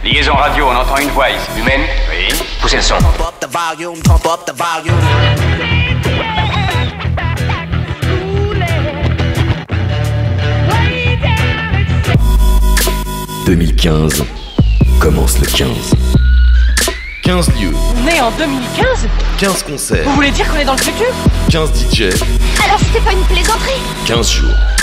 Liaison radio, on entend une voix ici. Humaine? Oui. Poussez le son. Pump up the volume, pump up the volume. 2015 commence le 15. 15 lieux, On est en 2015 15 Vous concerts, voulez dire qu'on est dans le futur? 15 DJ, Alors c'était pas une plaisanterie? 15 jours.